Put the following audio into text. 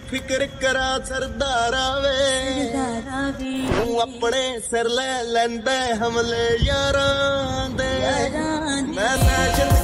ਫਿਕਰ ਕਰਾ ਸਰਦਾਰਾ ਵੇ ਤੂੰ ਆਪਣੇ ਸਿਰ ਲੈ ਲੈਂਦਾ ਹਮਲੇ ਯਾਰਾਂ ਦੇ ਮੈਂ